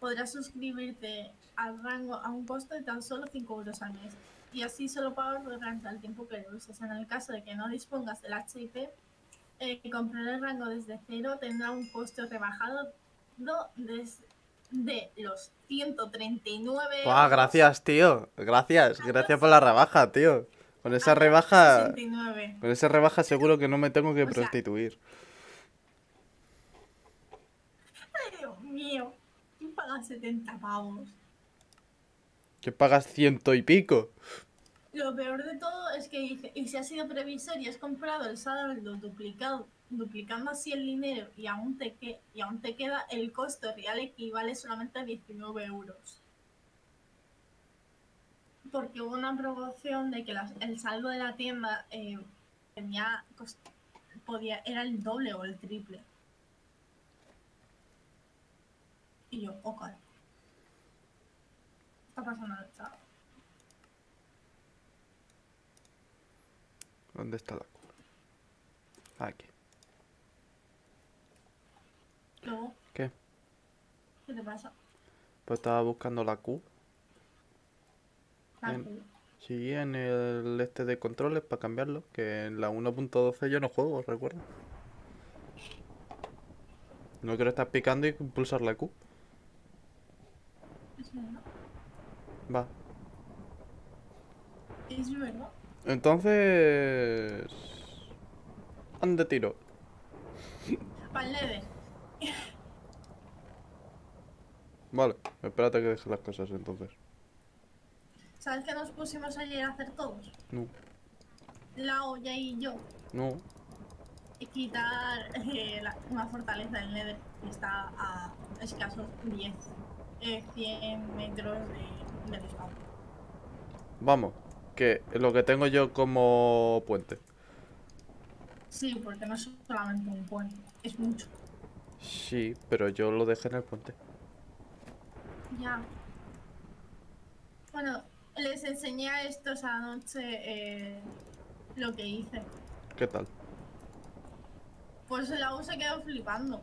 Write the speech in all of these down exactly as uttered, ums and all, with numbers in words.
podrás suscribirte al rango a un costo de tan solo cinco euros al mes. Y así solo pagas durante el tiempo que lo uses. En el caso de que no dispongas del H I P, eh, comprar el rango desde cero tendrá un costo rebajado desde de los ciento treinta y nueve Buah, euros. gracias, tío. Gracias, gracias por la rebaja, tío. Con esa A los rebaja... sesenta y nueve. Con esa rebaja seguro que no me tengo que O sea, prostituir. ay, Dios mío, ¿quién paga setenta pavos? Que pagas ciento y pico. Lo peor de todo es que dice, y si has sido previsor y has comprado el saldo duplicado, duplicando así el dinero y aún te, que, y aún te queda, el costo real equivale solamente a diecinueve euros. Porque hubo una promoción de que las, el saldo de la tienda eh, tenía podía era el doble o el triple. Y yo, ok. Está pasando el chavo. ¿Dónde está la Q? Aquí. Luego, ¿Qué? ¿qué te pasa? Pues estaba buscando la Q. La En, Q. sí, en el este de controles para cambiarlo. Que en la uno punto doce yo no juego, recuerdo. No quiero estar picando y pulsar la Q. Es verdad. Va. Es verdad. Entonces... ¿Dónde tiro? Para el Nether. Vale, espérate que deje las cosas entonces. ¿Sabes qué nos pusimos ayer a hacer todos? No, La olla y yo. no. Y quitar eh, la, una fortaleza del Nether que está a escasos diez, eh, cien metros de, del spawn. Vamos, que lo que tengo yo como puente. Sí, porque no es solamente un puente, es mucho. Sí, pero yo lo dejé en el puente. Ya. Bueno, les enseñé a estos anoche eh, lo que hice. ¿Qué tal? Pues la U se quedó flipando.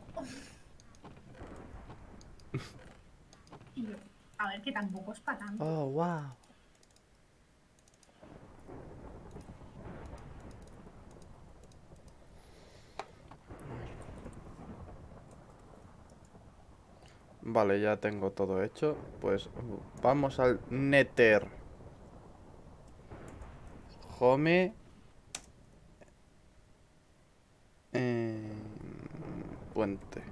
Y yo, a ver, que tampoco es para tanto. Oh, wow. Vale, ya tengo todo hecho. Pues vamos al Nether. Home. Eh, puente.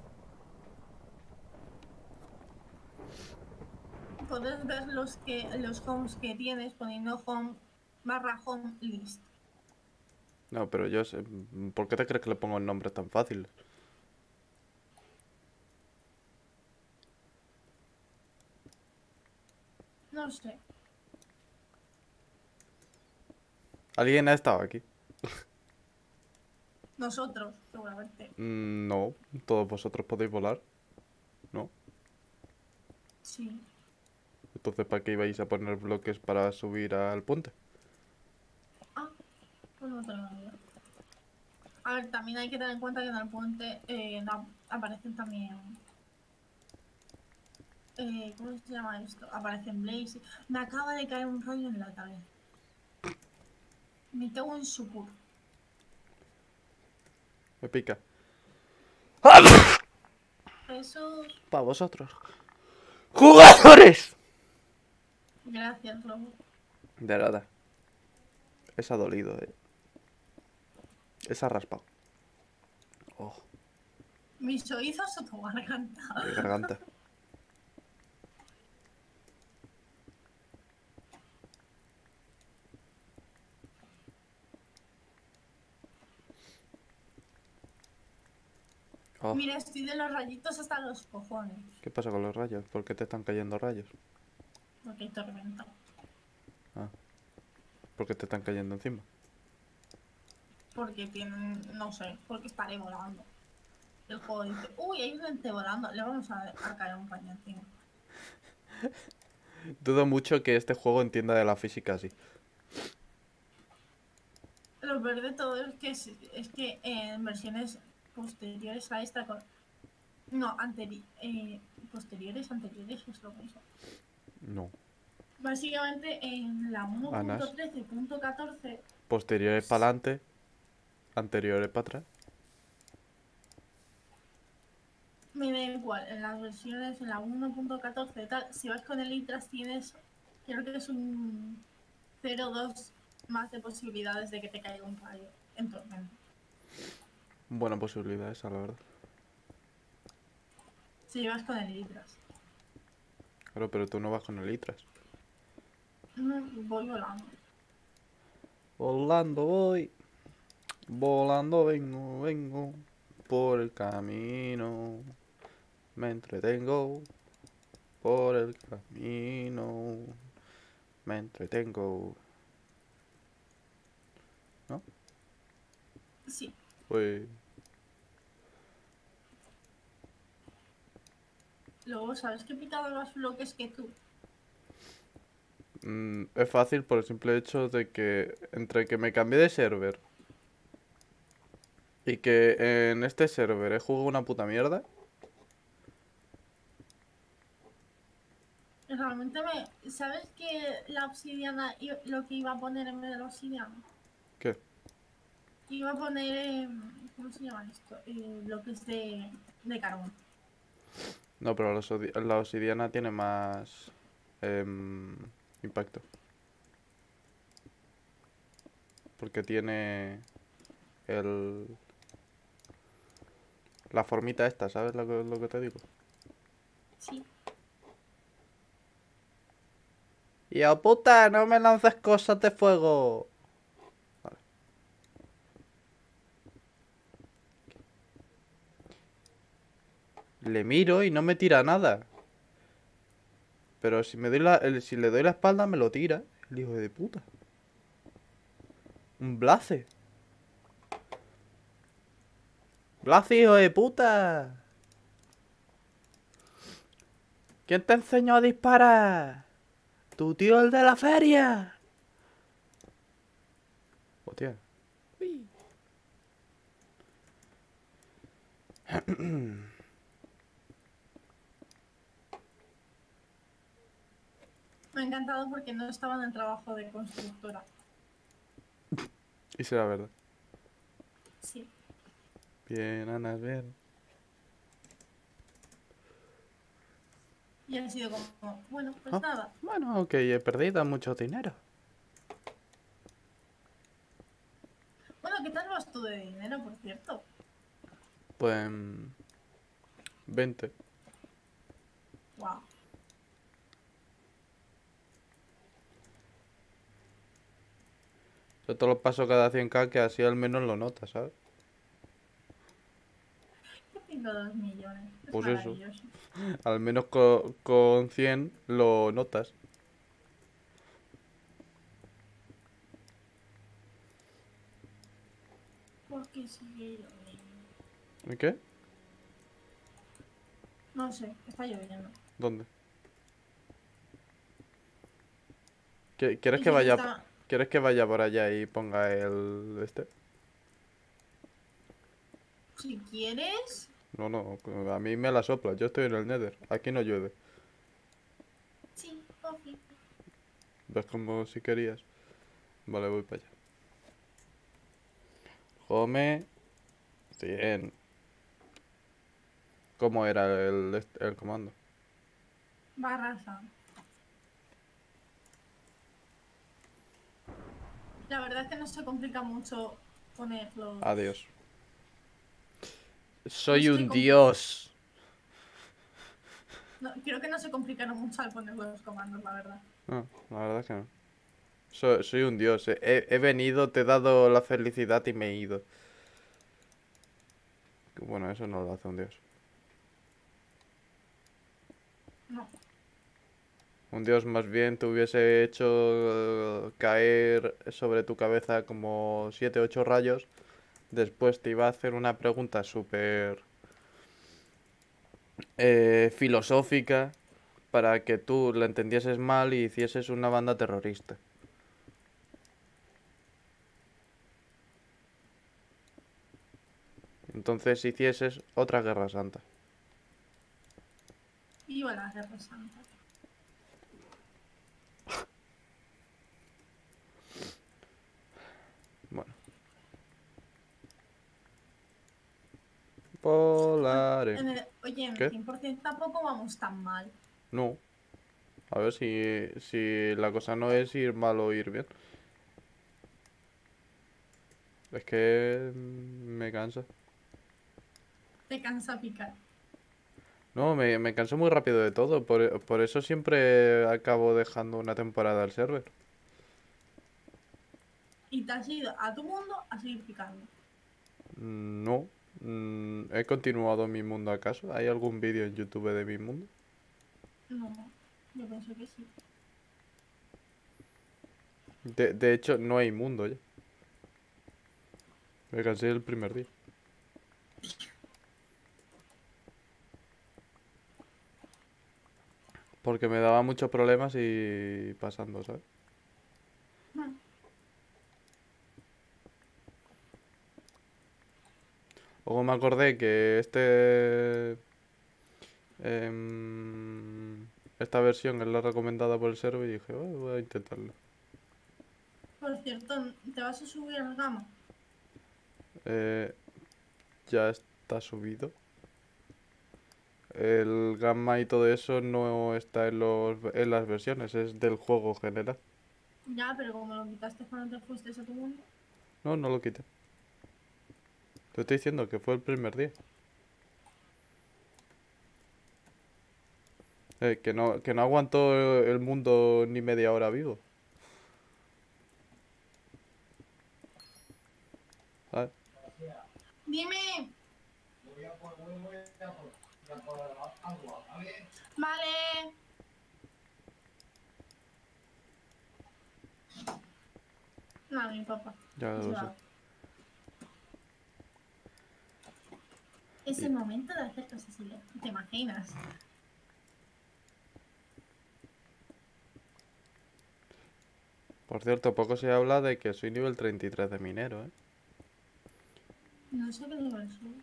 Puedes ver los que los homes que tienes poniendo home barra home list. No, pero yo sé. ¿Por qué te crees que le pongo el nombre tan fácil? No sé. ¿Alguien ha estado aquí? Nosotros, seguramente. Mm, no, todos vosotros podéis volar, ¿no? Sí. Entonces, ¿para qué ibais a poner bloques para subir al puente? Ah, pues no te lo digo. A ver, también hay que tener en cuenta que en el puente eh, no aparecen también. Eh, ¿Cómo se llama esto? Aparecen Blaze. Me acaba de caer un rollo en la cabeza. Me cago en su culo. Me pica. Jesús. Para vosotros. ¡Jugadores! Gracias, lobo. De nada. Esa ha dolido, eh. Esa ha raspado. Oh, Mis oídos o tu garganta. qué garganta. Oh, Mira, estoy de los rayitos hasta los cojones. ¿qué pasa con los rayos? ¿Por qué te están cayendo rayos? Porque hay tormenta. Ah, ¿por qué te están cayendo encima? Porque tienen, no sé, porque estaré volando. El juego dice, uy, hay un ente volando, le vamos a, a caer un paño encima. Dudo mucho que este juego entienda de la física así. Lo peor de todo es que, es, es que en versiones posteriores a esta, no, anteri eh, posteriores, anteriores, es lo mismo. No. Básicamente en la Anas. uno punto trece punto catorce Posteriores para adelante. Anteriores para atrás. me da igual, en las versiones, en la uno punto catorce tal, si vas con el Itras tienes, creo que es un cero coma dos más de posibilidades de que te caiga un rayo en tormenta. Buena posibilidad esa, la verdad. Si vas con el Itras. Claro, pero tú no vas con el Itras. Mm, voy volando. Volando voy. Volando vengo, vengo. Por el camino. Me entretengo. Por el camino. Me entretengo. ¿No? Sí. Pues... Luego, ¿sabes que he picado más bloques que tú? Mm, es fácil por el simple hecho de que entre que me cambié de server y que en este server he jugado una puta mierda. Realmente me... ¿Sabes que la obsidiana, i- lo que iba a poner en vez de la obsidiana? ¿Qué? Iba a poner, eh, ¿cómo se llama esto? Eh, bloques de, de carbón. No, pero la, obsidi- la obsidiana tiene más em, impacto. Porque tiene el... La formita esta, ¿sabes lo que, lo que te digo? Sí. ¡Yo puta! ¡No me lances cosas de fuego! Vale. Le miro y no me tira nada. Pero si me doy la, el- si le doy la espalda me lo tira. El hijo de puta. Un Blaze. Blaze, hijo de puta. ¿Quién te enseñó a disparar? Tu tío el de la feria. Hostia. Uy. Me ha encantado porque no estaba en el trabajo de constructora. Y será verdad. Sí. Bien, Ana, bien. Y ha sido como, bueno, pues Ah, nada. bueno, ok, he perdido mucho dinero. Bueno, ¿qué tal vas tú de dinero, por cierto? Pues... veinte. Wow. Yo te lo paso cada cien k que así al menos lo notas, ¿sabes? Yo tengo dos millones. Es Pues eso. maravilloso. Al menos co- con cien lo notas. Porque sigue lloviendo. ¿Y qué? No sé, está lloviendo. ¿Dónde? ¿Qui- ¿Quieres Y que sí, vaya... está... ¿Quieres que vaya por allá y ponga el... este? Si quieres... No, no, a mí me la sopla. Yo estoy en el Nether. Aquí no llueve. Sí, ok. ¿Ves como si querías? Vale, voy para allá. Home... cien. ¿Cómo era el, est- el comando? Barraza. La verdad es que no se complica mucho ponerlos. Adiós. No Soy se un compli- dios. no, creo que no se complicaron mucho al poner los comandos, la verdad. No, la verdad es que no. Soy, soy un dios. eh. He, he venido, te he dado la felicidad y me he ido. Bueno, eso no lo hace un dios. No. Un dios más bien te hubiese hecho eh, caer sobre tu cabeza como siete ocho rayos. Después te iba a hacer una pregunta súper eh, filosófica para que tú la entendieses mal y hicieses una banda terrorista. Entonces hicieses otra guerra santa. Viva la Guerra Santa. Bueno. Polares. En el- oye, en ¿Qué? cien por ciento tampoco vamos tan mal. No. A ver si, si la cosa no es ir mal o ir bien. Es que mm, me cansa. Te cansa picar. No, me, me canso muy rápido de todo. Por, por eso siempre acabo dejando una temporada al server. Y te has ido a tu mundo a seguir picando. Mm, No. Mm, ¿He continuado mi mundo acaso? ¿Hay algún vídeo en YouTube de mi mundo? No, yo pienso que sí. De, de hecho, no hay mundo ya. Me cansé el primer día. Porque me daba muchos problemas y pasando, ¿sabes? Mm. Luego me acordé que este... em, esta versión es la recomendada por el server y dije, "Oh, voy a intentarlo". Por cierto, ¿te vas a subir al gama? Eh, ya está subido. El gamma y todo eso no está en, los, en las versiones, es del juego general. Ya, pero como lo quitaste cuando te fuiste a tu mundo. No, no lo quité. Te estoy diciendo que fue el primer día. Eh, que no, que no aguantó el mundo ni media hora vivo. ¿Sabes? Dime. Vale. No, mi papá. Ya Que se lo sé. va. Es Y- el momento de hacer cosas así. ¿Te imaginas? Por cierto, poco se habla de que soy nivel treinta y tres de minero, ¿eh? No sé qué nivel soy.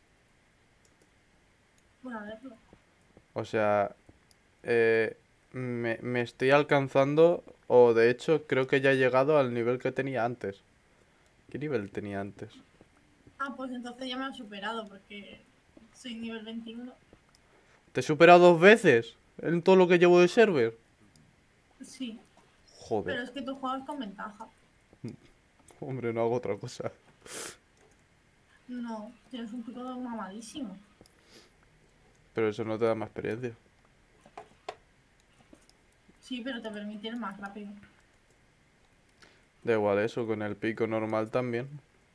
Voy a verlo. O sea, eh, me, me estoy alcanzando, o de hecho creo que ya he llegado al nivel que tenía antes. ¿Qué nivel tenía antes? Ah, pues entonces ya me han superado porque soy nivel veintiuno. ¿Te he superado dos veces en todo lo que llevo de server? Sí, Joder, pero es que tú juegas con ventaja. hombre, no hago otra cosa. No, tienes un pico mamadísimo. Pero eso no te da más experiencia. Sí, pero te permite ir más rápido. Da igual eso, con el pico normal también.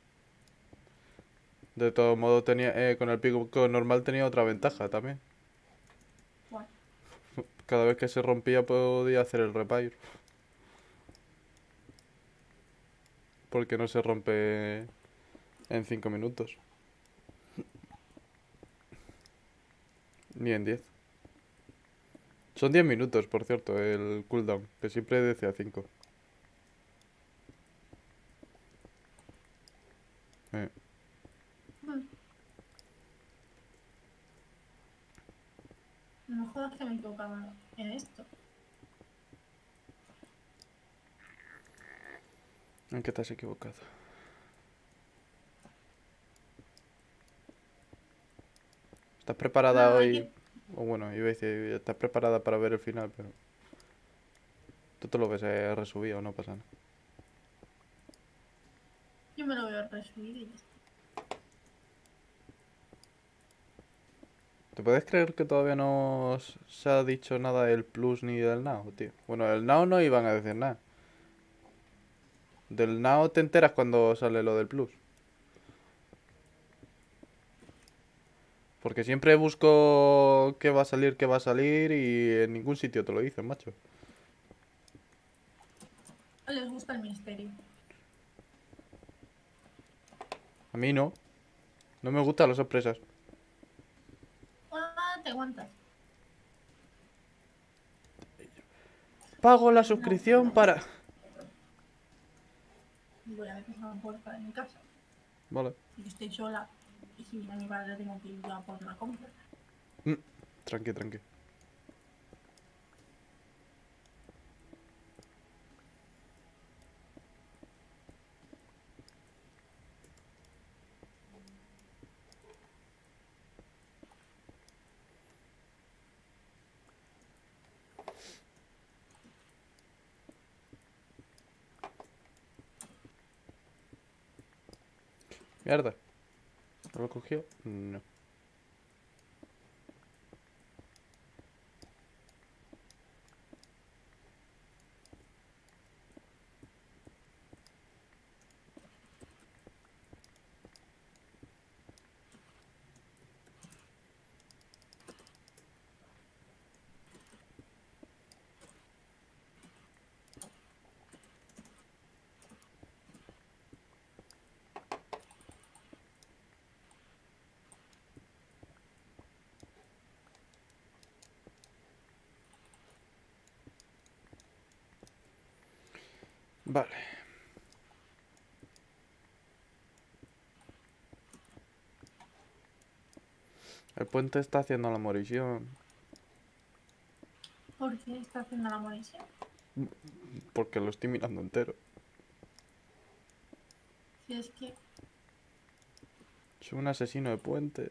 De todos modos, tenía, eh, con el pico normal tenía otra ventaja también. Bueno, Cada vez que se rompía podía hacer el repair. Porque no se rompe en cinco minutos. Ni en diez. Son diez minutos, por cierto, el cooldown. Que siempre decía cinco. Eh, mm, no me jodas que me he equivocado en esto. ¿En qué te has equivocado? ¿Estás preparada Nada, hay hoy? que... O bueno, iba a decir, estás preparada para ver el final, pero... Tú te lo ves eh, resubido, no pasa nada. Yo me lo voy a resubir y ya está. ¿Te puedes creer que todavía no s- se ha dicho nada del Plus ni del Now, tío? Bueno, del Now no iban a decir nada. Del Now te enteras cuando sale lo del Plus. Porque siempre busco qué va a salir, qué va a salir y en ningún sitio te lo dicen, macho. Les gusta el misterio. A mí no. No me gustan las sorpresas. Ah, te aguantas. Pago la No, suscripción para... voy a ver que se la puerta de mi casa. Vale. Y que estoy sola. Y si viene mi padre tengo que ir yo a por la compra. Mm, tranqui, tranqui. Mierda. ¿No lo cogió? No. Vale. El puente está haciendo la morición. ¿Por qué está haciendo la munición? Porque lo estoy mirando entero. Si es que... Soy un asesino de puentes.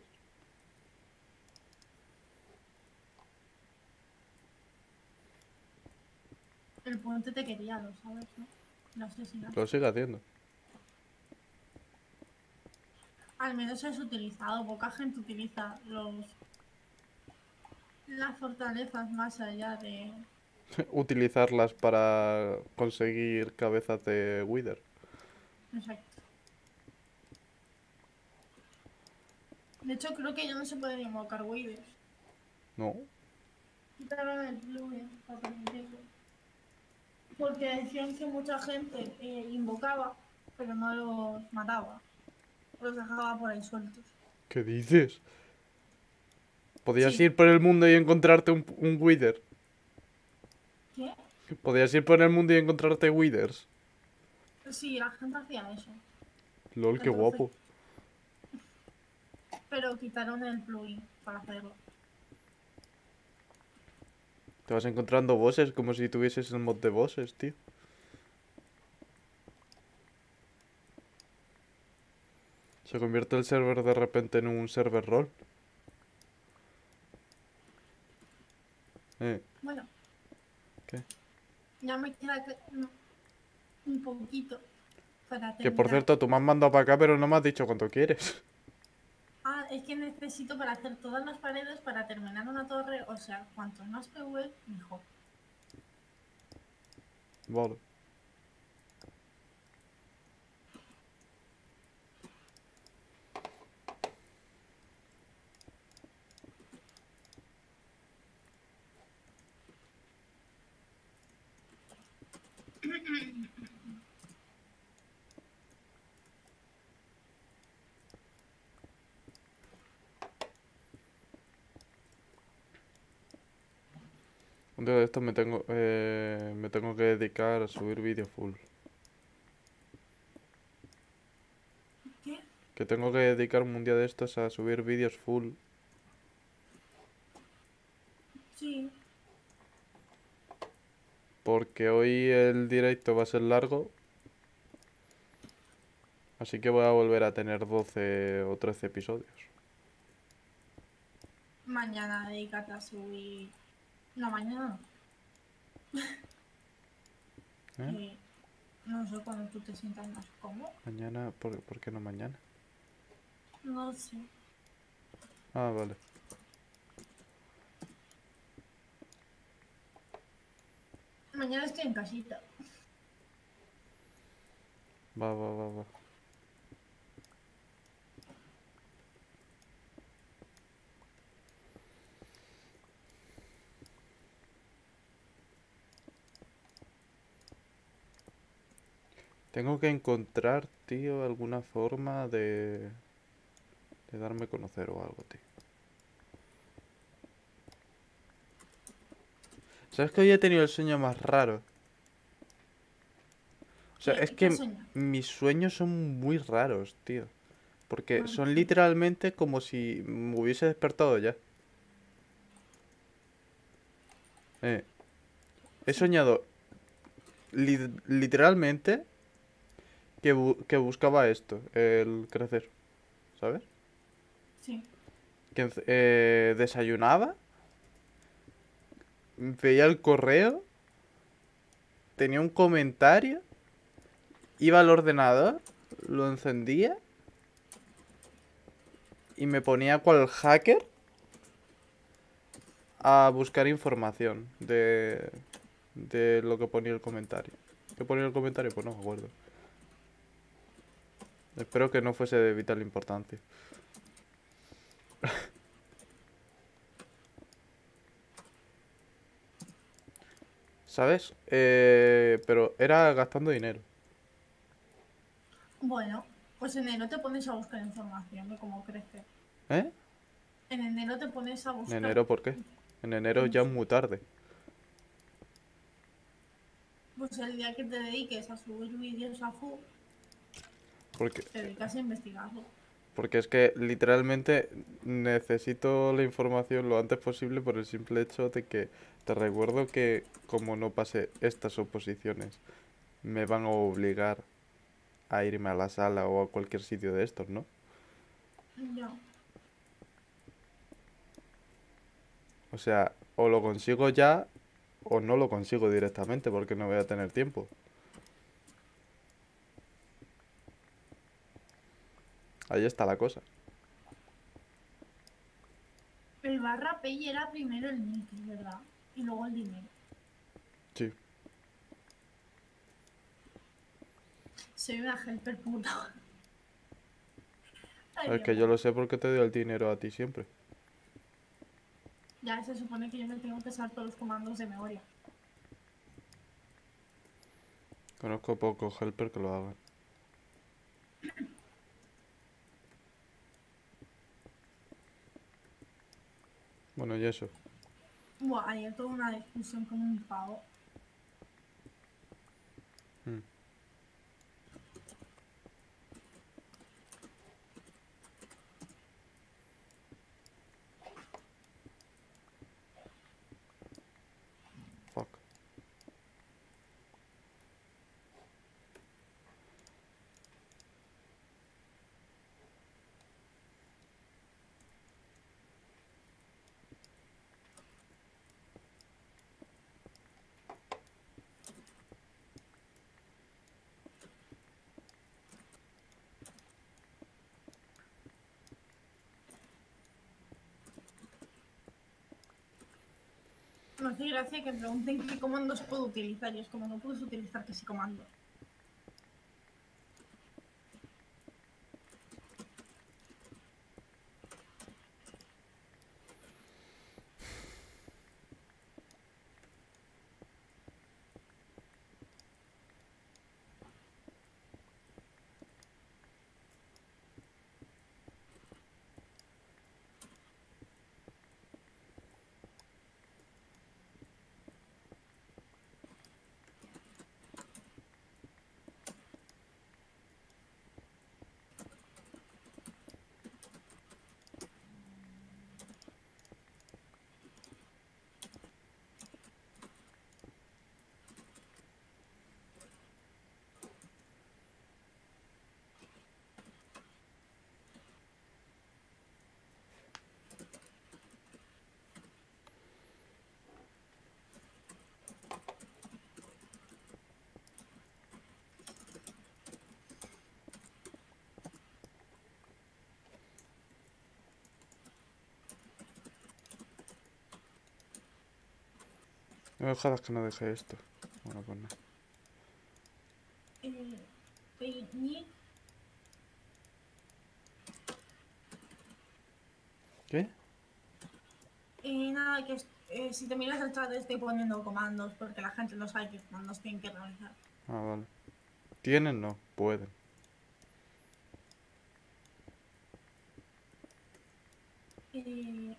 El puente te quería, lo sabes, ¿no? No sé si no. Lo sigue haciendo. Al menos es utilizado. Poca gente utiliza los... las fortalezas más allá de... Utilizarlas para conseguir cabezas de Wither. Exacto. De hecho, creo que ya no se pueden invocar Withers. No. Quitaron el plugin para permitirlo. Porque decían que mucha gente eh, invocaba, pero no los mataba. Los dejaba por ahí sueltos. ¿Qué dices? Podías Sí. ir por el mundo y encontrarte un, un Wither. ¿Qué? Podías ir por el mundo y encontrarte Withers. Sí, la gente hacía eso. Lol, qué Entonces- guapo. Pero quitaron el plugin para hacerlo. Te vas encontrando bosses como si tuvieses el mod de bosses, tío. Se convierte el server de repente en un server rol. Eh, Bueno. ¿Qué? Ya me queda que- no, un poquito para que por terminar. cierto, tú me has mandado para acá, pero no me has dicho cuánto quieres. Ah, es que necesito para hacer todas las paredes para terminar una torre. O sea, cuanto más P V, mejor. Vale. Un día de estos me tengo, eh, me tengo que dedicar a subir vídeos full. ¿Qué? Que tengo que dedicarme un día de estos a subir vídeos full. Sí. Porque hoy el directo va a ser largo. Así que voy a volver a tener doce o trece episodios. Mañana dedícate a subir. No, mañana no. ¿Eh? Eh, no sé cuando tú te sientas más cómodo. Mañana, ¿por, por qué no mañana? No sé. Ah, vale. Mañana estoy en casita. Va, va, va, va. Tengo que encontrar, tío, alguna forma de... de darme a conocer o algo, tío. ¿Sabes que hoy he tenido el sueño más raro? O sea, ¿Qué- es qué que has soñado? mis sueños son muy raros, tío. Porque ¿Por son qué? literalmente como si me hubiese despertado ya. Eh, he soñado li- literalmente que, bu- que buscaba esto, el crecer, ¿sabes? Sí. Que ence- eh, desayunaba, veía el correo, tenía un comentario, iba al ordenador, lo encendía y me ponía cual hacker a buscar información de, de lo que ponía el comentario. ¿Qué ponía el comentario? Pues no me acuerdo. Espero que no fuese de vital importancia. ¿Sabes? Eh, pero era gastando dinero. Bueno, pues en enero te pones a buscar información de cómo crece. ¿Eh? En enero te pones a ¿En buscar. enero por qué? En enero No ya es sé. muy tarde. Pues el día que te dediques a subir vídeos a Fu, Porque, te dedicas a investigarlo. porque es que literalmente necesito la información lo antes posible por el simple hecho de que te recuerdo que como no pase estas oposiciones, me van a obligar a irme a la sala o a cualquier sitio de estos, ¿no? Ya. O sea, o lo consigo ya o no lo consigo directamente porque no voy a tener tiempo. Ahí está la cosa. El barra pay era primero el nick, ¿verdad? Y luego el dinero. Sí. Soy una helper puta. Ay, Es Dios que yo mío. lo sé porque te doy el dinero a ti siempre. Ya se supone que yo me tengo que saber todos los comandos de memoria. Conozco pocos helper que lo hagan. Bueno, y eso. Buah, ayer tuve una discusión con un pavo. Mm, fuck. Me hace gracia que pregunten qué comandos puedo utilizar y es como no puedes utilizar que sí comando. No me jodas que no dejé esto. Bueno, pues nada. Eh, pay nick. ¿Qué? Y nada, que eh, si te miras el chat estoy poniendo comandos porque la gente no sabe qué comandos tienen que realizar. Ah, vale. ¿Tienen? No. Pueden. Eh,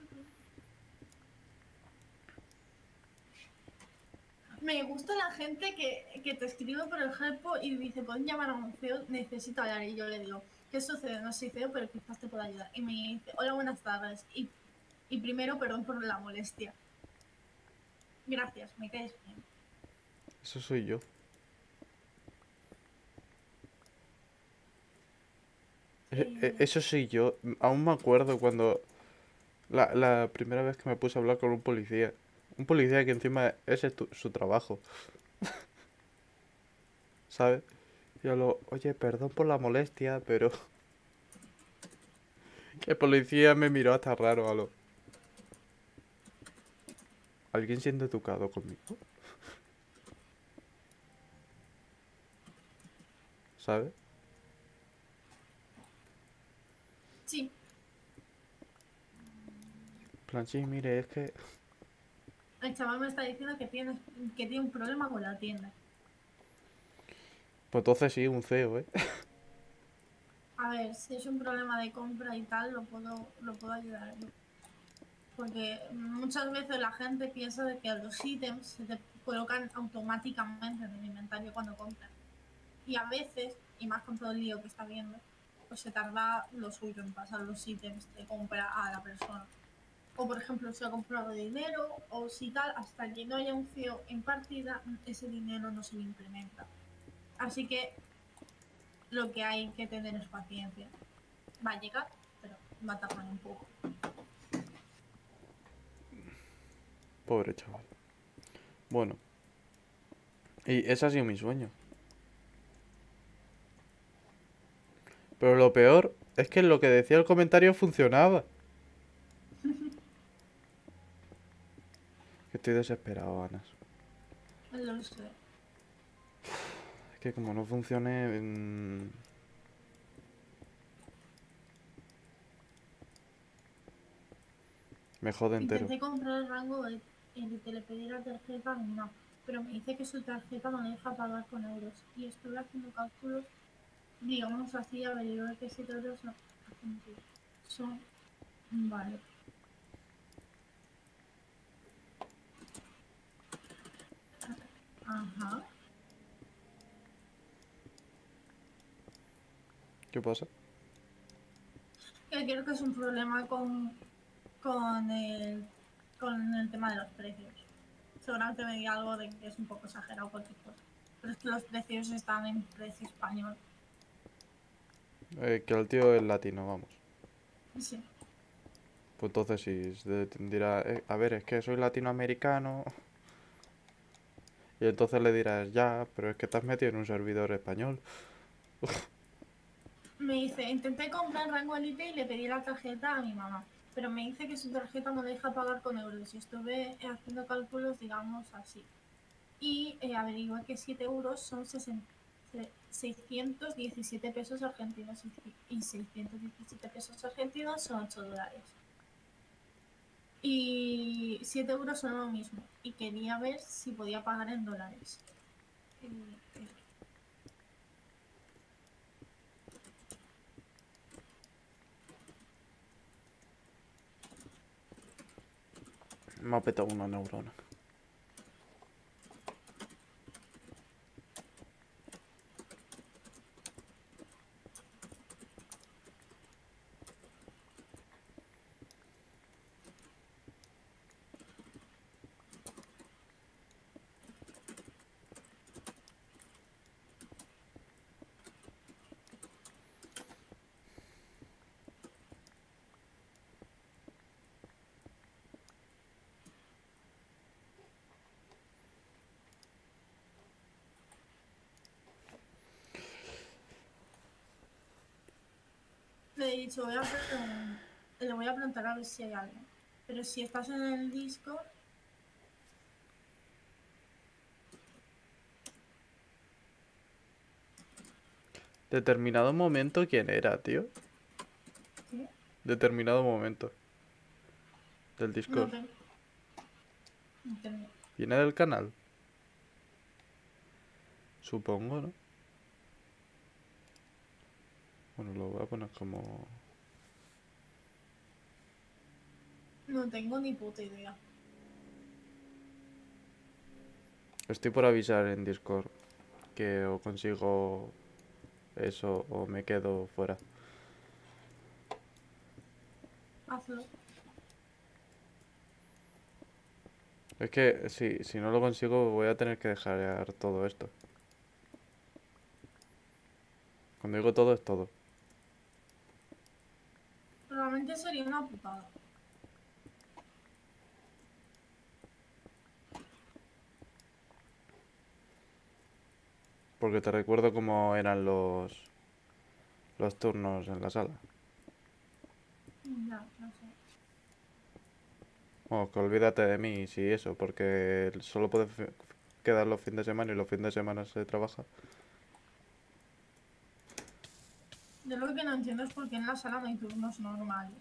Me gusta la gente que, que te escribe por el helpo y dice, pueden llamar a un C E O, necesito hablar. Y yo le digo, ¿qué sucede? No soy C E O, pero quizás te pueda ayudar. Y me dice, hola, buenas tardes. Y, y primero, perdón por la molestia. Gracias, me caes bien. Eso soy yo. E- e- Eh, eso soy yo. Aún me acuerdo cuando... La, la primera vez que me puse a hablar con un policía. Un policía que encima ese es tu- su trabajo. ¿Sabes? Yo lo... Oye, perdón por la molestia, pero... Que el policía me miró hasta raro a lo... ¿Alguien siendo educado conmigo? ¿Sabes? Sí, En plan, sí, mire, es que... el chaval me está diciendo que tiene, que tiene un problema con la tienda. Pues entonces sí, un C E O, ¿eh? A ver, si es un problema de compra y tal, lo puedo, lo puedo ayudar yo. Porque muchas veces la gente piensa de que los ítems se te colocan automáticamente en el inventario cuando compras. Y a veces, y más con todo el lío que está viendo, pues se tarda lo suyo en pasar los ítems de compra a la persona. O por ejemplo, si ha comprado dinero o si tal, hasta que no haya un C E O en partida, ese dinero no se le implementa. Así que lo que hay que tener es paciencia. Va a llegar, pero va a tardar un poco. Pobre chaval. Bueno. Y ese ha sido mi sueño. Pero lo peor es que lo que decía el comentario funcionaba. Que estoy desesperado, Anas. Lo sé. Es que como no funcione... mm, me jode entero. Intenté comprar el rango de, y te le pedí la tarjeta, no. Pero me dice que su tarjeta no le deja pagar con euros. Y estuve haciendo cálculos, digamos así, averigué que siete euros son, son, vale. Ajá. ¿Qué pasa? Que creo que es un problema con, con, el, con el tema de los precios. Seguramente me diga algo de que es un poco exagerado cualquier cosa. Pero es que los precios están en precio español. Eh, que el tío es latino, vamos. Sí. Pues entonces sí, se dirá... eh, a ver, es que soy latinoamericano. Y entonces le dirás, ya, pero es que te has metido en un servidor español. Me dice, intenté comprar rango elite y le pedí la tarjeta a mi mamá, pero me dice que su tarjeta no le deja pagar con euros y estuve haciendo cálculos, digamos así. Y eh, averigué que siete euros son seiscientos diecisiete pesos argentinos y seiscientos diecisiete pesos argentinos son ocho dólares. Y siete euros son lo mismo y quería ver si podía pagar en dólares. Eh, eh, Me ha petado una neurona. Le he dicho, voy a pregun- le voy a preguntar a ver si hay algo. Pero si estás en el disco, Determinado momento, ¿quién era, tío? ¿sí? Determinado momento del No Discord. tengo internet. ¿Viene del canal? Supongo, ¿no? Bueno, lo voy a poner como... No tengo ni puta idea. Estoy por avisar en Discord que o consigo eso o me quedo fuera. Hazlo. Es que si, si no lo consigo voy a tener que dejar todo esto. Cuando digo todo es todo. Realmente sería una putada. Porque te recuerdo cómo eran los, los turnos en la sala. Ya, no sé. O que olvídate de mí, sí, eso, porque solo puedes fi- quedar los fines de semana y los fines de semana se trabaja. Yo lo que no entiendo es por qué en la sala no hay turnos normales.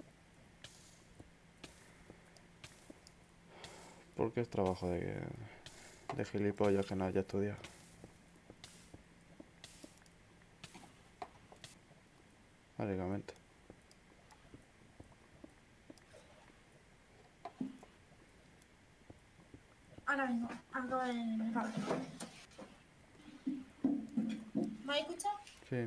Porque es trabajo de, de gilipollas que no haya estudiado. Básicamente. Ahora vengo, ando en el parque. ¿Me escuchado? Sí.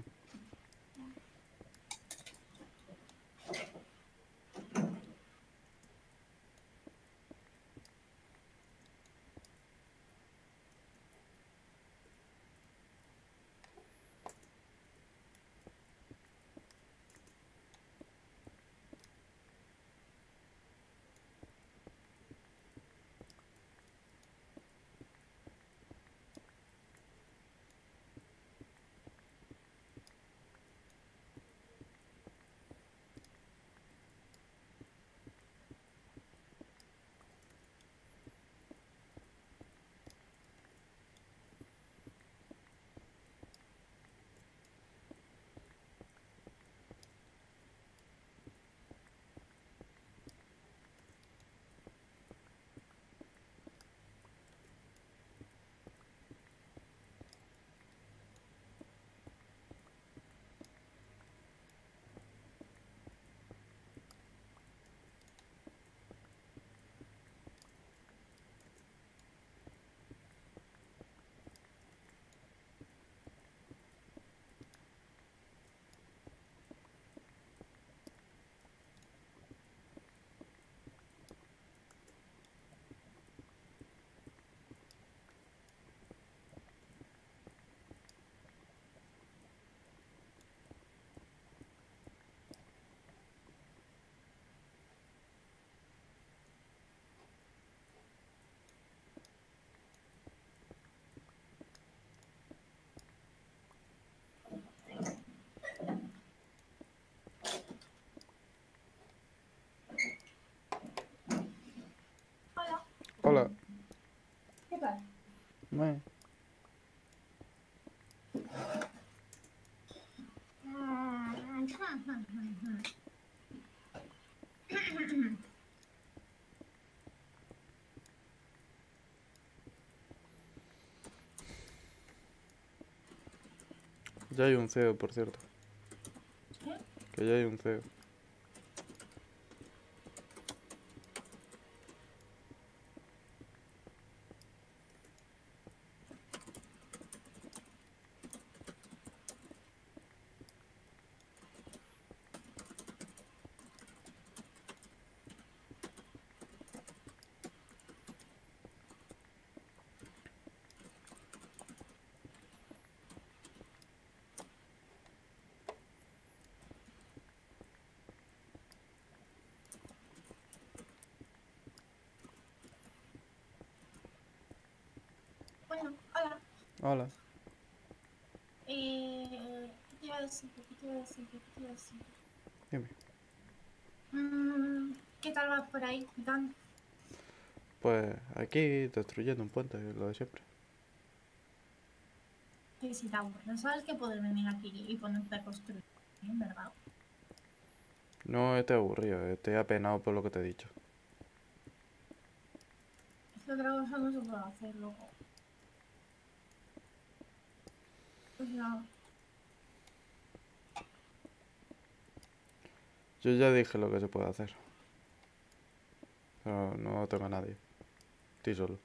Hola, Hola. ¿qué tal? Me. Ya hay un C E O, por cierto. ¿Qué? Que ya hay un C E O. Bueno, hola. Hola. Eh, ¿qué te iba a decir? ¿Qué te iba a decir? ¿Qué te iba a decir? Dime. Mm, ¿qué tal vas por ahí, Dan? Pues aquí destruyendo un puente, lo de siempre. Que si te aburres, sabes que puedes venir aquí y ponerte a construir, ¿verdad? No estoy aburrido, estoy apenado por lo que te he dicho. Es que otra cosa no se puede hacer, loco. O sea, Yo ya dije lo que se puede hacer. Pero no tengo a nadie. Estoy solo.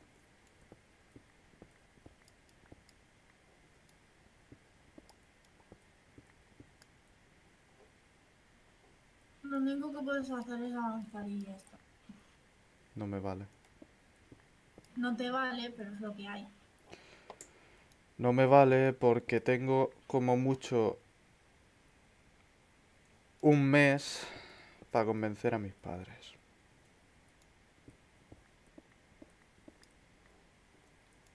lo único que puedes hacer es avanzar y ya está. No me vale. No te vale, pero es lo que hay. No me vale porque tengo como mucho un mes para convencer a mis padres.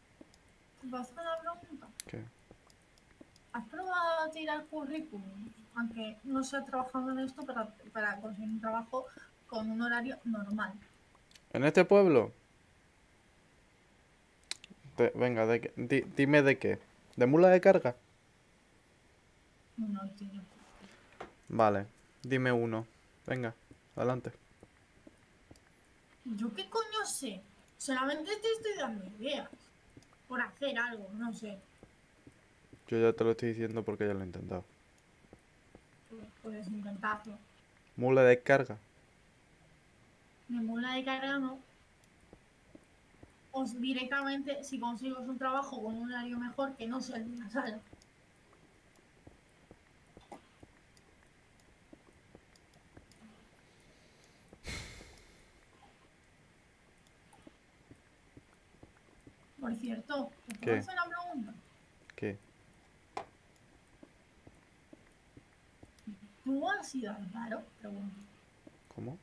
¿Te puedo hacer una pregunta? ¿Qué? ¿Has probado a tirar currículum? aunque no sea trabajando en esto para, para conseguir un trabajo con un horario normal. ¿En este pueblo? De- venga, de qué- di- dime de qué. ¿De mula de carga? No, tío. Vale, dime uno. Venga, adelante. ¿Yo qué coño sé? Solamente te estoy dando ideas. Por hacer algo, no sé. Yo ya te lo estoy diciendo porque ya lo he intentado. Pues puedes intentarlo. Mula de carga. Ninguna de carga no. O directamente, si consigues un trabajo con un horario mejor que no sea el de la sala. Por cierto, ¿te puedo ¿Qué? hacer una pregunta? ¿Qué? ¿Tú has ido al paro? Pregunto. ¿Cómo?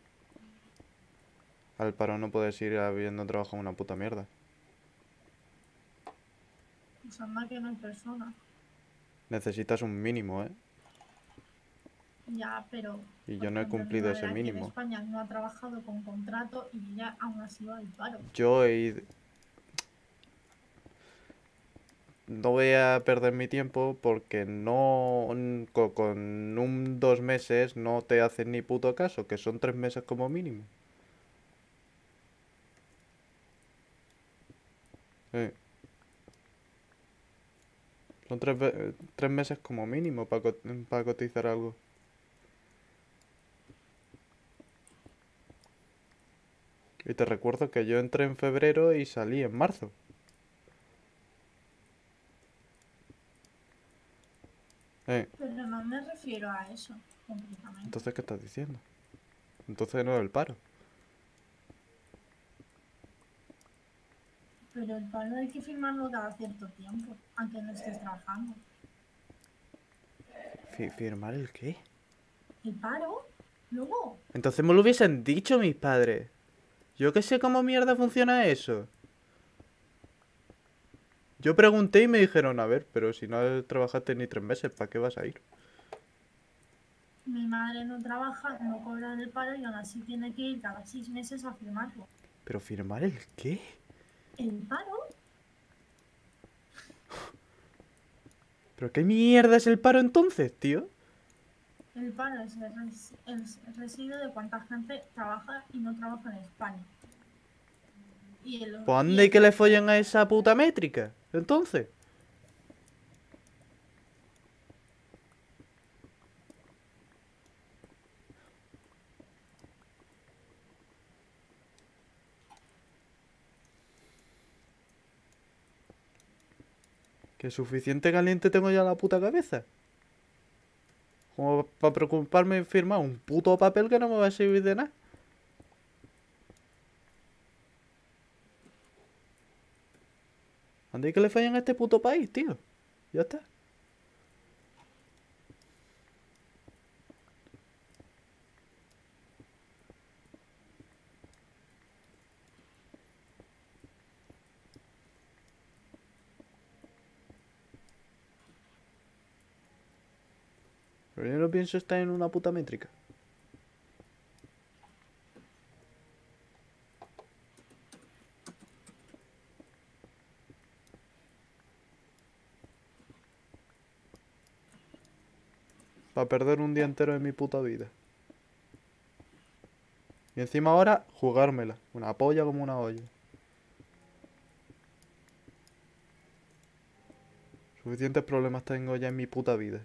Al paro no puedes ir habiendo trabajado una puta mierda. Pues anda que no hay persona. Necesitas un mínimo, ¿eh? Ya, pero, Y por yo no he ejemplo, mi cumplido ese madre aquí en mínimo. España no ha trabajado con contrato y ella aún así va al paro. Yo he ido... No voy a perder mi tiempo porque no... co- Con, un dos meses no te hacen ni puto caso, que son tres meses como mínimo. Eh, son tres, ve- tres meses como mínimo para cotizar algo. Y te recuerdo que yo entré en febrero y salí en marzo. Eh, Pero no me refiero a eso, concretamente. entonces, ¿qué estás diciendo? Entonces no es el paro. Pero el paro hay que firmarlo cada cierto tiempo, aunque no estés trabajando. Fi- ¿Firmar el qué? ¿El paro? Luego, Entonces me lo hubiesen dicho mis padres. Yo qué sé cómo mierda funciona eso. Yo pregunté y me dijeron, a ver, pero si no trabajaste ni tres meses, ¿para qué vas a ir? mi madre no trabaja, no cobra el paro y aún así tiene que ir cada seis meses a firmarlo. ¿Pero firmar el qué? ¿El paro? ¿Pero qué mierda es el paro entonces, tío? El paro es el, res- el residuo de cuánta gente trabaja y no trabaja en España. Y el, Pues y anda y el que le follen a esa puta métrica. Entonces. Que suficiente caliente tengo ya la puta cabeza. Como para preocuparme en firmar un puto papel que no me va a servir de nada. Anda y que le fallen a este puto país, tío. Ya está. Pero yo no pienso estar en una puta métrica. Para perder un día entero de mi puta vida. Y encima ahora, jugármela. Una polla como una olla. Suficientes problemas tengo ya en mi puta vida.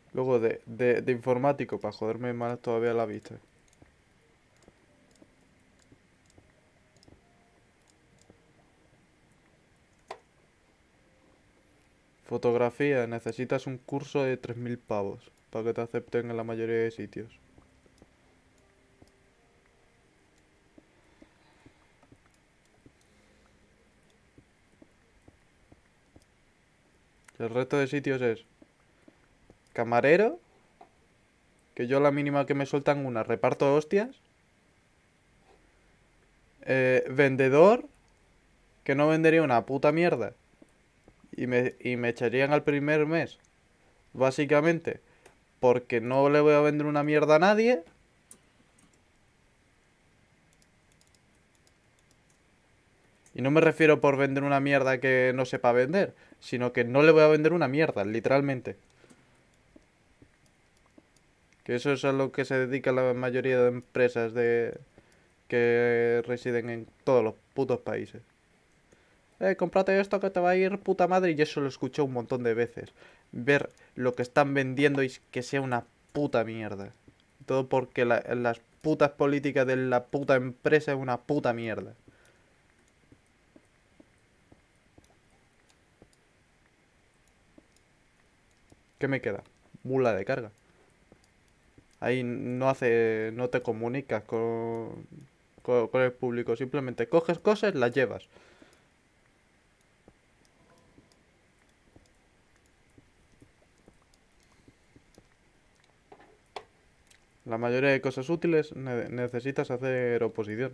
Luego de, de, de informático, para joderme más todavía la vista. Fotografía, necesitas un curso de tres mil pavos para que te acepten en la mayoría de sitios. El resto de sitios es camarero, que yo a la mínima que me sueltan una reparto hostias. Eh, vendedor, que no vendería una puta mierda. Y me, y me echarían al primer mes. Básicamente, porque no le voy a vender una mierda a nadie. Y no me refiero por vender una mierda que no sepa vender, sino que no le voy a vender una mierda, literalmente. Que eso es a lo que se dedica la mayoría de empresas de que residen en todos los putos países. Eh, cómprate esto que te va a ir puta madre. Y eso lo escuché un montón de veces. Ver lo que están vendiendo y que sea una puta mierda. Todo porque la- las putas políticas de la puta empresa es una puta mierda. ¿Qué me queda? Mula de carga. Ahí no hace, no te comunicas con, con, con el público. Simplemente coges cosas, las llevas. La mayoría de cosas útiles ne- necesitas hacer oposición.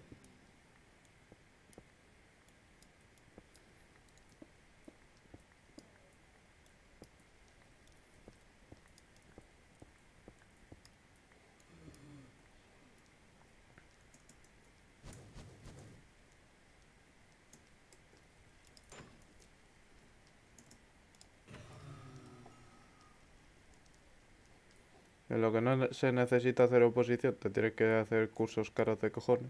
En lo que no ne- se necesita hacer oposición, te tienes que hacer cursos caros de cojones.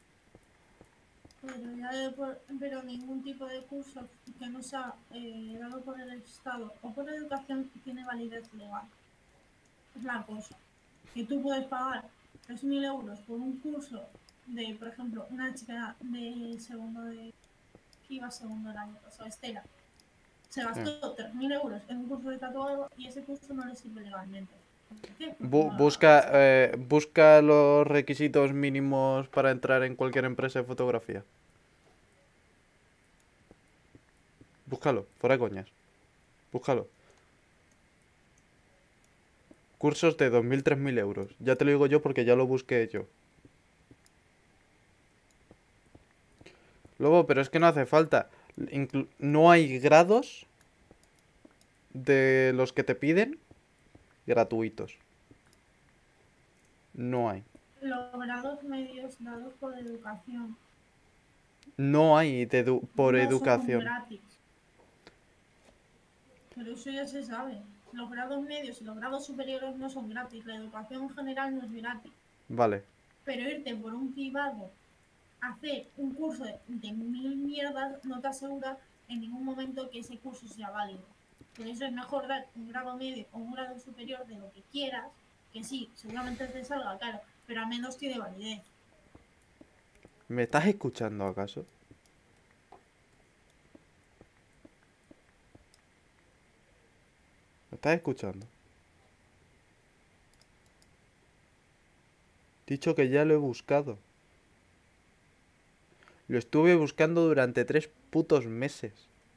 Pero, ya de por- pero ningún tipo de curso que no sea eh, dado por el Estado o por educación tiene validez legal. Es la cosa. Que tú puedes pagar tres mil euros por un curso de, por ejemplo, una chica de segundo de que iba a segundo el año pasado, Estela, se Sí. gastó tres mil euros en un curso de tatuado y ese curso no le sirve legalmente. ¿Por qué? Porque Bu- no lo ha busca, pasado. eh, busca los requisitos mínimos para entrar en cualquier empresa de fotografía. Búscalo, fuera de coñas. Búscalo. Cursos de dos mil, tres mil euros. Ya te lo digo yo porque ya lo busqué yo. Luego, pero es que no hace falta. Inclu- no hay grados de los que te piden gratuitos. No hay. Los grados medios dados por educación No hay de edu- por no son educación. gratis, pero eso ya se sabe. Los grados medios y los grados superiores no son gratis, la educación en general no es gratis, Vale. pero irte por un privado a hacer un curso de, de mil mierdas no te asegura en ningún momento que ese curso sea válido. Por eso es mejor dar un grado medio o un grado superior de lo que quieras, que sí, seguramente te salga caro, pero al menos tiene validez. ¿Me estás escuchando acaso? ¿Me estás escuchando? Dicho que ya lo he buscado. Lo estuve buscando durante tres putos meses.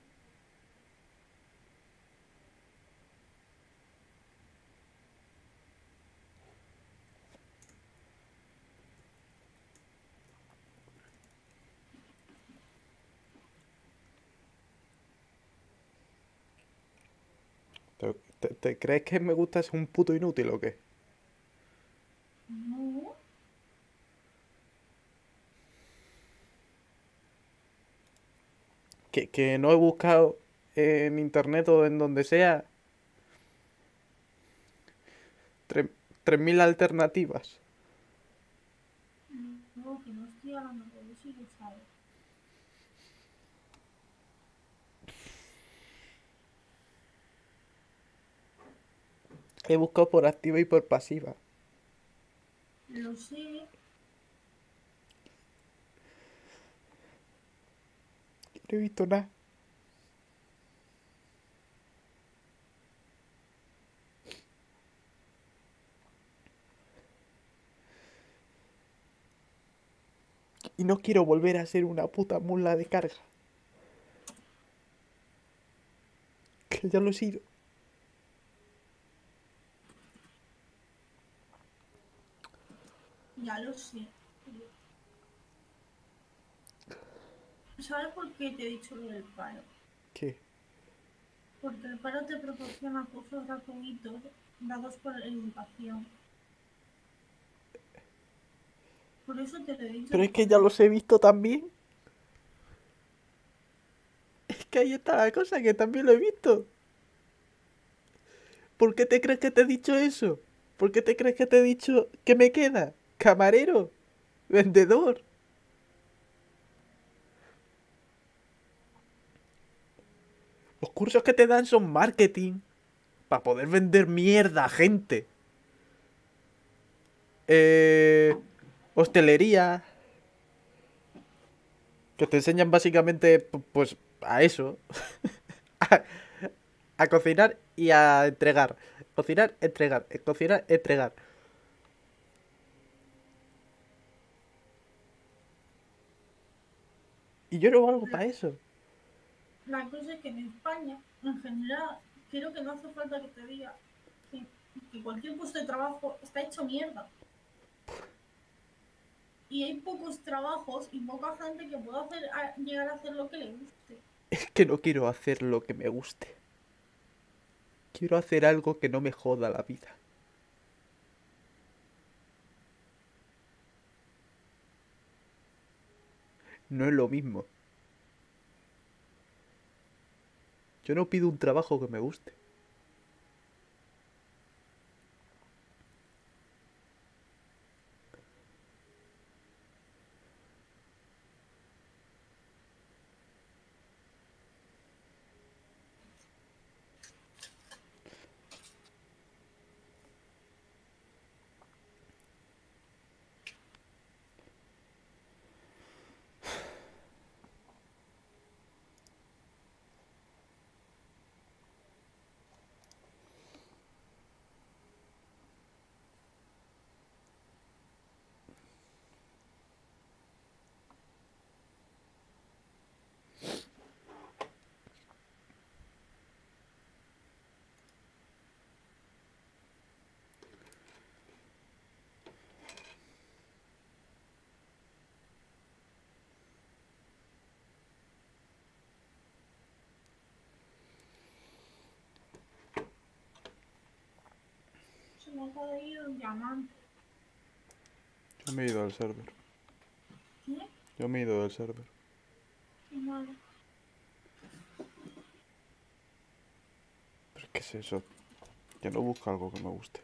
¿Te, te- te crees que me gusta ser un puto inútil o qué? No, Que, que no he buscado en internet o en donde sea tre- tres mil alternativas. no, que no estoy hablando de eso y lo sabes. he buscado por activa y por pasiva. Lo sé. No he visto nada. Y no quiero volver a ser una puta mula de carga. Que ya lo he sido. Ya lo sé. ¿Sabes por qué te he dicho lo del paro? ¿Qué? Porque el paro te proporciona cursos gratuitos dados por la educación. Por eso te lo he dicho. Pero es que ya los he visto también. Es que ahí está la cosa, que también lo he visto. ¿Por qué te crees que te he dicho eso? ¿Por qué te crees que te he dicho que me queda? Camarero, vendedor. Los cursos que te dan son marketing. Para poder vender mierda a gente. Eh, hostelería. Que te enseñan básicamente, pues, a eso. a, a cocinar y a entregar. Cocinar, entregar. Cocinar, entregar. Y yo no valgo para eso. La cosa es que en España, en general, creo que no hace falta que te diga que, que cualquier puesto de trabajo está hecho mierda. Y hay pocos trabajos y poca gente que pueda hacer, a, llegar a hacer lo que le guste. Es que no quiero hacer lo que me guste. Quiero hacer algo que no me joda la vida. No es lo mismo. Yo no pido un trabajo que me guste. Se me acaba de ir un diamante. Yo me he ido al server. ¿Qué? Yo me he ido del server. Qué malo. ¿Pero qué es eso? Yo no busco algo que me guste.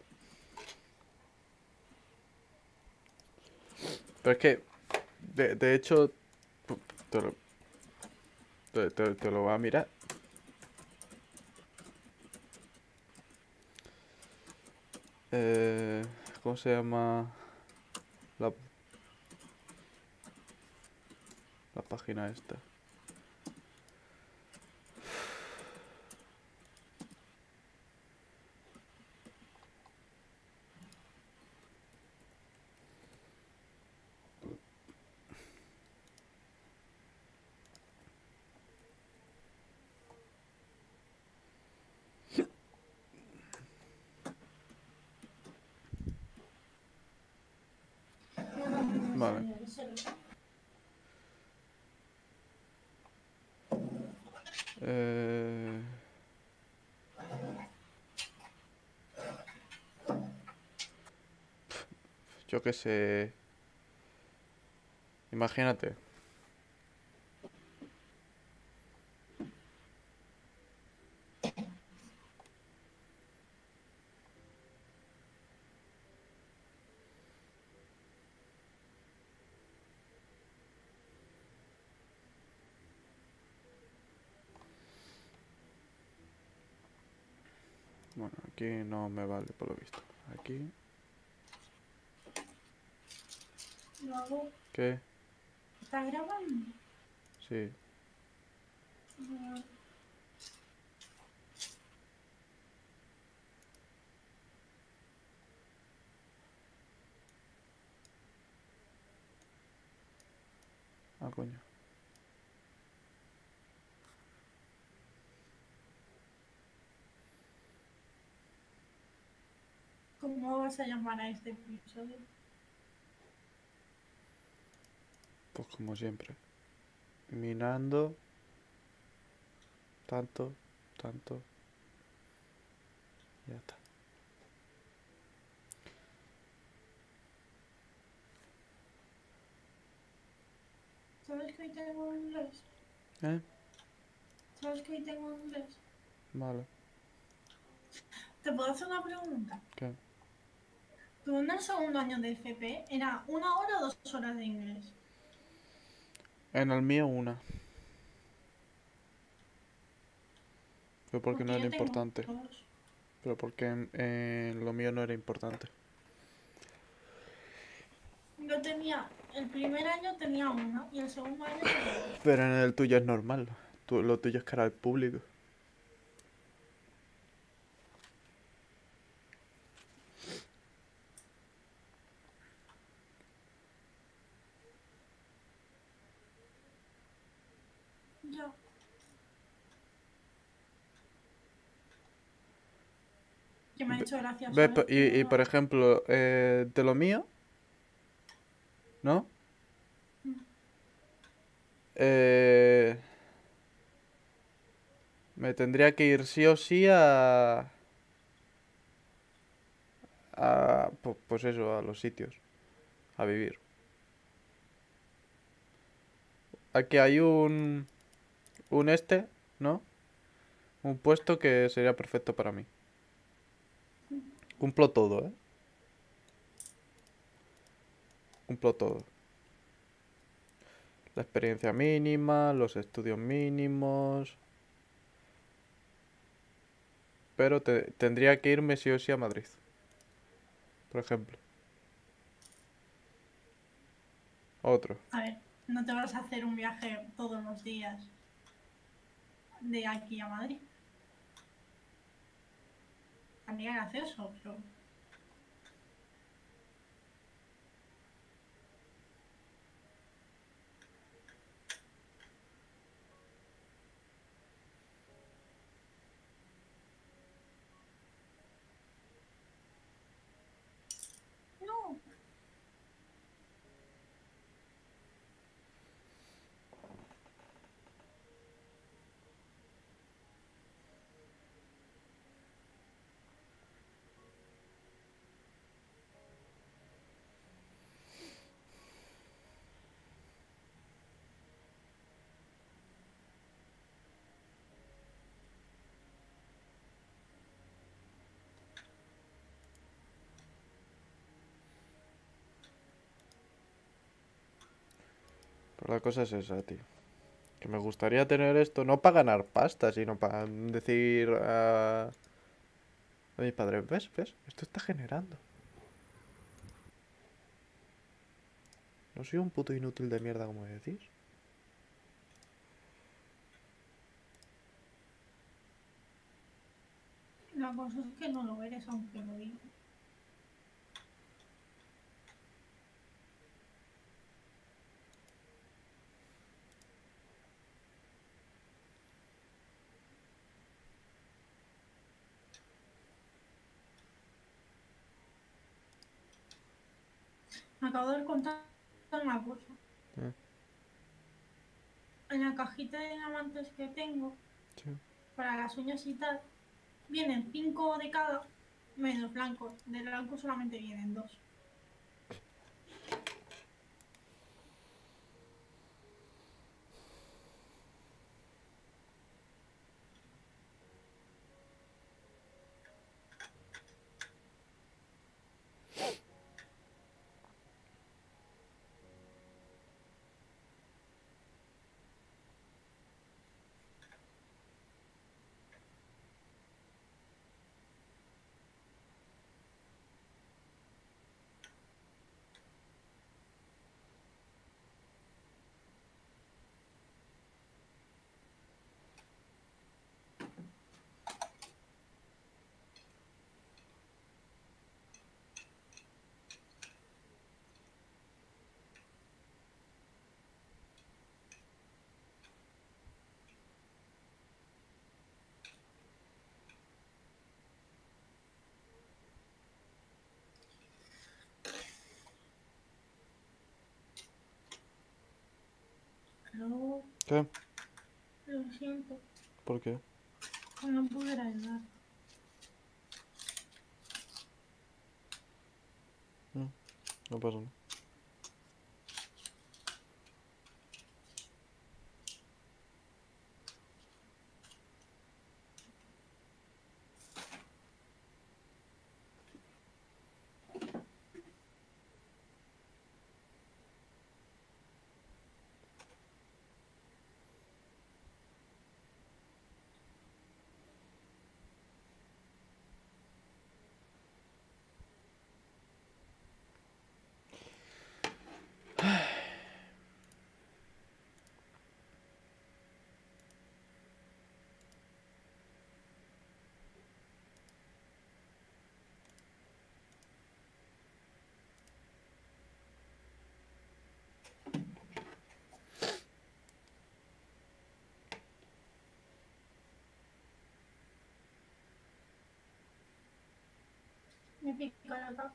Pero es que, de, de hecho, te lo, te, te- te lo voy a mirar. Eh, ¿Cómo se llama la, la página esta? Vale. Eh, yo qué sé. Imagínate. Bueno, aquí no me vale por lo visto. Aquí. Luego, ¿Qué? ¿está grabando? Sí. No. Ah, coño. ¿Cómo vas a llamar a este episodio? Pues como siempre. Minando. Tanto, tanto. Ya está. ¿Sabes que hoy tengo inglés? ¿Eh? ¿Sabes que hoy tengo inglés? Vale. ¿Te puedo hacer una pregunta? ¿Qué? ¿Tú en el segundo año de F P era una hora o dos horas de inglés? En el mío una. Pero porque no Porque era yo tengo importante. dos. Pero porque en, en lo mío no era importante. Yo tenía, el primer año tenía una y el segundo año tuve dos. Pero en el tuyo es normal. Tú- lo tuyo es cara al público. Ya. Que me ha Ve, hecho gracia, ve, ¿sabes? po- y, y, Pero por ejemplo, eh, de lo mío, ¿no? Eh, me tendría que ir sí o sí a... a pu- pues eso, a los sitios. A vivir. Aquí hay un... un este, ¿no? Un puesto que sería perfecto para mí. Cumplo todo, ¿eh? Cumplo todo. La experiencia mínima, los estudios mínimos. Pero te- tendría que irme sí o sí a Madrid. Por ejemplo. Otro. a ver, no te vas a hacer un viaje todos los días de aquí a Madrid. También hay acceso, pero no. Pero la cosa es esa, tío. Que me gustaría tener esto, no para ganar pasta, sino para decir a, a mis padres, ¿ves? ¿Ves? Esto está generando. No soy un puto inútil de mierda como decís. La cosa es que no lo eres, aunque lo diga. Me acabo de contar una cosa. Eh, En la cajita de diamantes que tengo, sí. para las uñas y tal, vienen cinco de cada, menos blancos. De blanco solamente vienen dos. ¿Qué? Lo siento, ¿Por qué? que no pudiera ayudar. Mm, no pasa nada. Me pica la cabeza.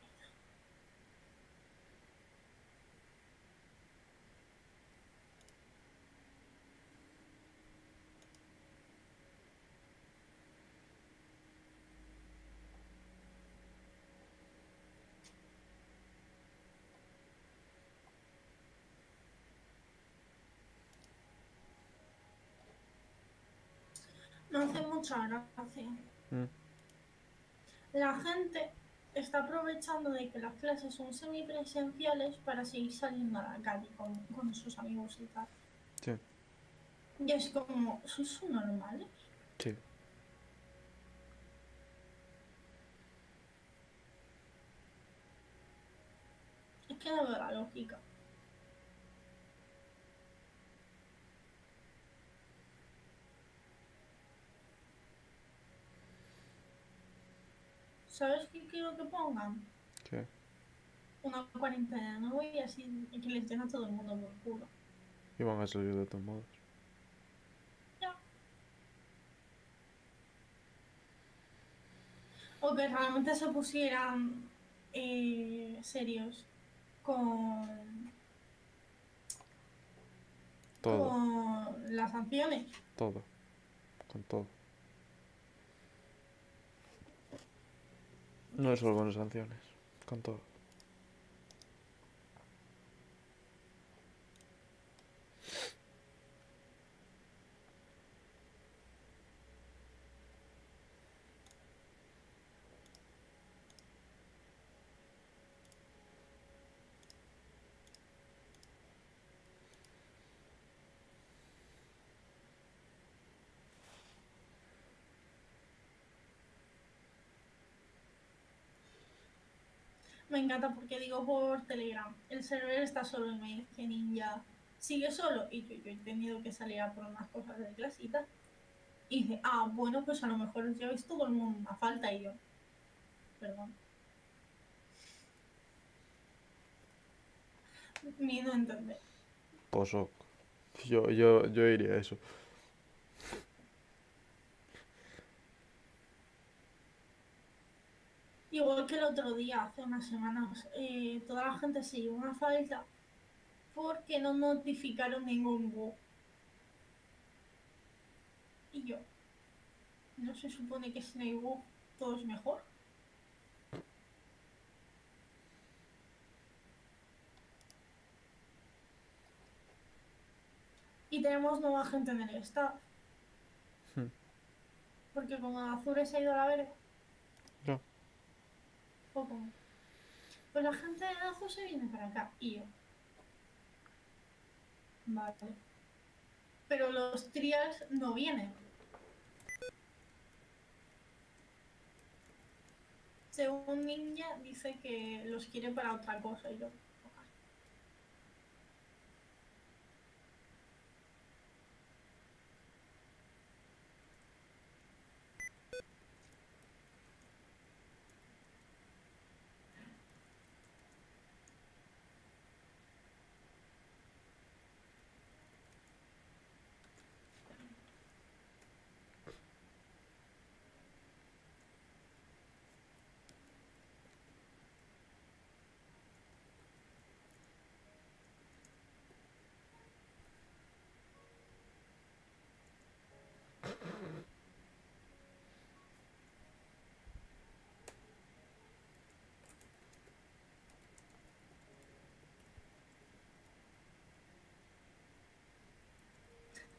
Me hace mucha gracia. Mm, La gente está aprovechando de que las clases son semipresenciales para seguir saliendo a la calle con, con sus amigos y tal. sí, Y es como, ¿sois normales? sí. Es que no veo la lógica. ¿Sabes qué quiero que pongan? ¿Qué? Una cuarentena nueva y así y que les den a todo el mundo por culo. Y van a salir de todos modos. Ya. O que realmente se pusieran eh, serios con, Todo, con las sanciones. todo, con todo. No es solo con sanciones, con todo. Me encanta porque digo por Telegram, el server está solo y me dice Ninja, sigue solo. Y yo, yo he tenido que salir a por unas cosas de clasita. Y dice, ah, bueno, pues a lo mejor os lleváis todo el mundo a falta. Y yo, perdón, miedo a entender. Poso. Yo, yo, yo iría a eso. Igual que el otro día, hace unas semanas, eh, toda la gente se llevó una falta porque no notificaron ningún bug. Y yo, ¿no se supone que si no hay bug todo es mejor? Y tenemos nueva gente en el staff, Hmm, porque como Azure se ha ido a la verga, no, fue como, pues la gente de Azure se viene para acá. Y yo, vale. Pero los trias no vienen. Según Ninja, dice que los quiere para otra cosa. Y yo,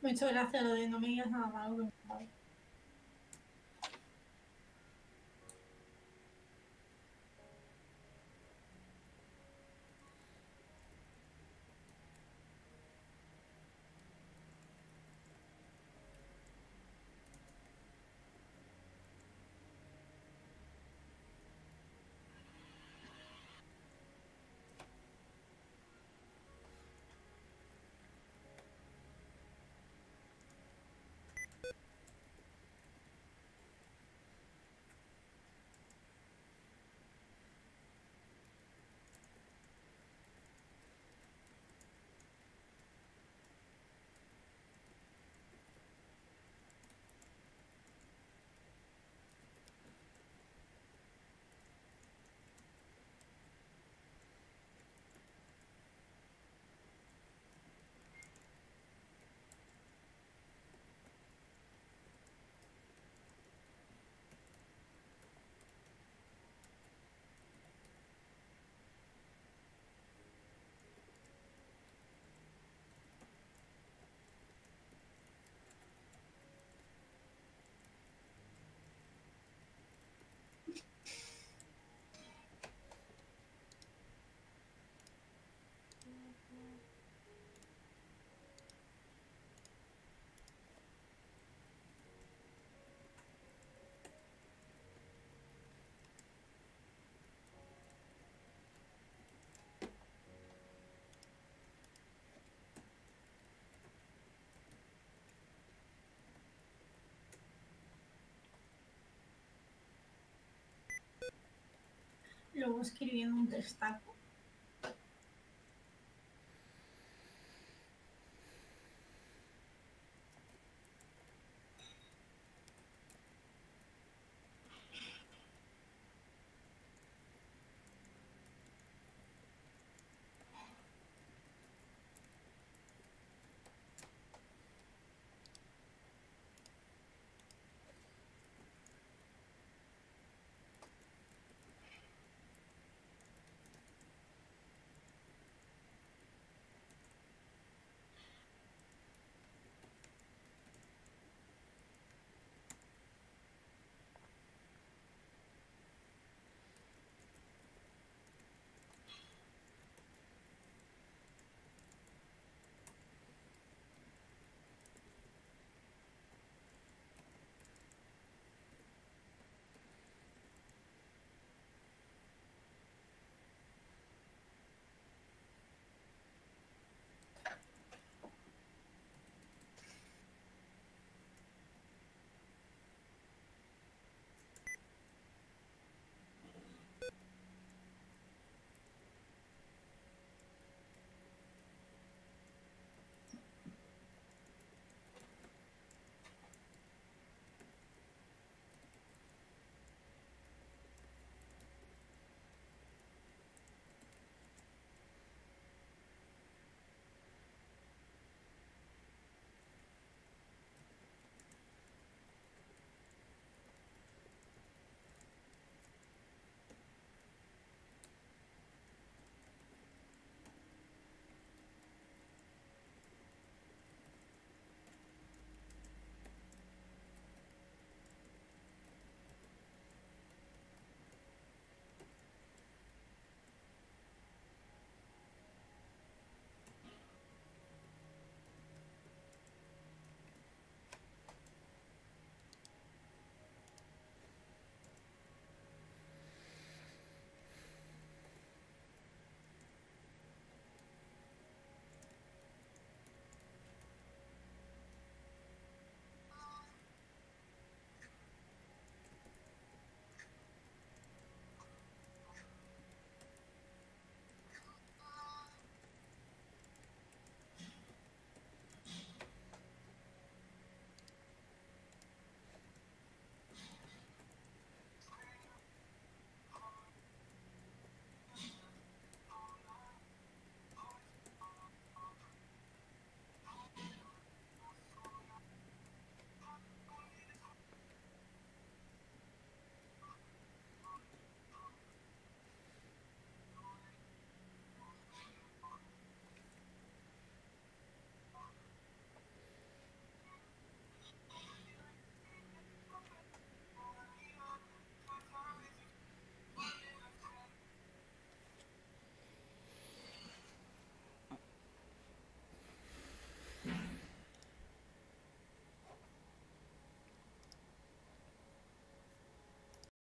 Me ha hecho gracia lo de no me digas nada malo que me pague. Luego escribiendo un testaco.